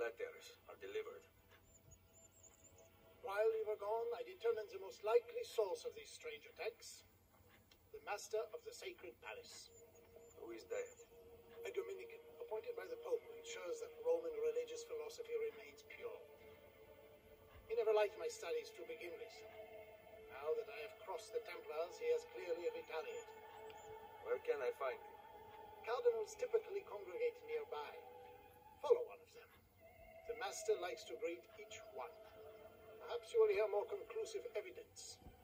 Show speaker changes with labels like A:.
A: letters are delivered.
B: While you were gone, I determined the most likely source of these strange attacks. The Master of the Sacred Palace.
A: Who is that?
B: A Dominican, appointed by the Pope, who ensures that Roman religious philosophy remains pure. He never liked my studies to begin with. Now that I have crossed the Templars, he has clearly retaliated.
A: Where can I find him?
B: Cardinals typically congregate nearby. Follow one of them. The Master likes to greet each one. Perhaps you will hear more conclusive evidence.